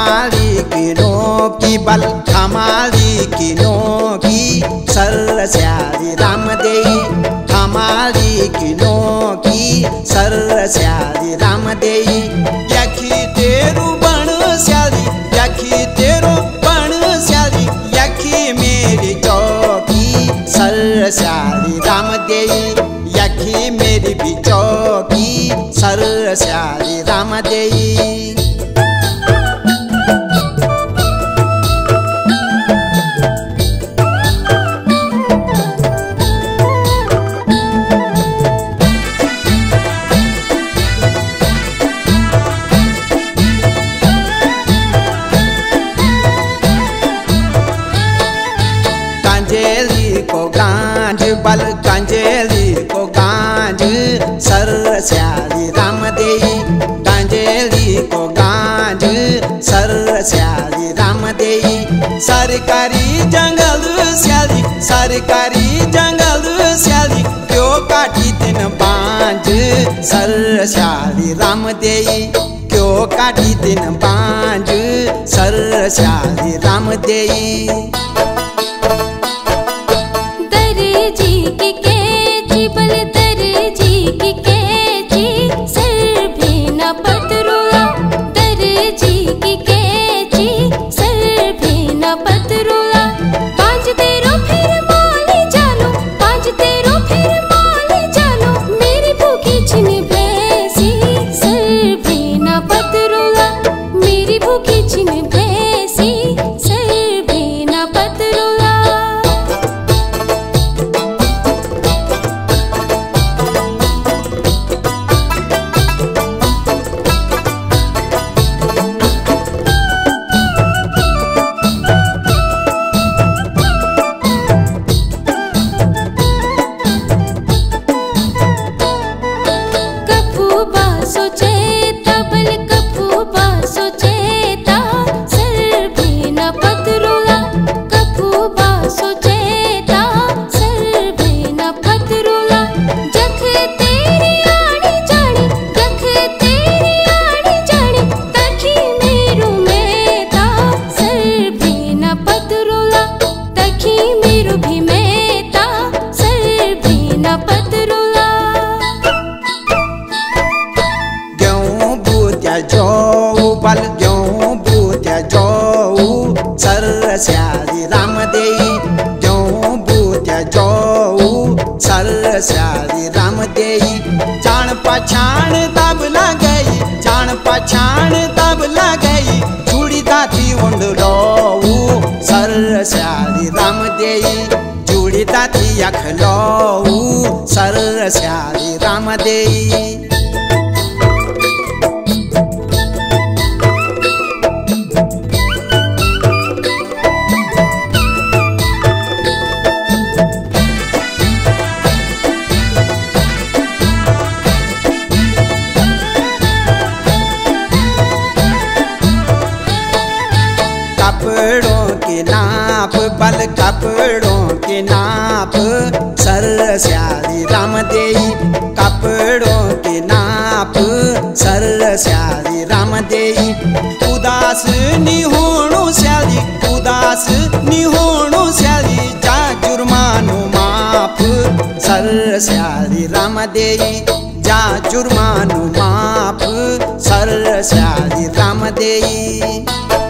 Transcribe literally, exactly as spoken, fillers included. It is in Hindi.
हमारी किनों की बल हमारी किनों की सर श्यारी राम देई हमारी किनों की सर श्यारी राम देई यखी तेरू बण श्यारी यखी तेरो बण श्यारी यखी मेरी चौकी सर श्यारी राम देई यखी मेरी भी चौकी सर श्यारी राम देई। कांजेली को गांज बल कांजेली को गांज सर श्यारी राम देई कांजेली को गांज सर श्यारी राम देई सरकारी जंगल श्यारी सरकारी जंगल श्यारी क्यों काटी दिन बांझ सर श्यारी राम देई क्यों काटी दिन बांझ सर श्यारी राम देई। बल क्यों बूत्या जो सर श्यारी राम देई क्यों बूत्या जो सर श्यारी राम देई जान पछाण तब गई जान पछाण तब गई चूड़ी दाती उंड लो सर श्यारी राम देई चूड़ी दाती अख लो सर श्यारी राम देई। कपड़ों के नाप बल कपड़ों के नाप सर श्यारी राम देई कपड़ों के नाप सर श्यारी राम देई उदास निहोणो श्यारी उदास निहोणो श्यारी जा जुर्मानो माफ सर श्यारी राम देई जा जुर्मानो माफ सर श्यारी राम देई।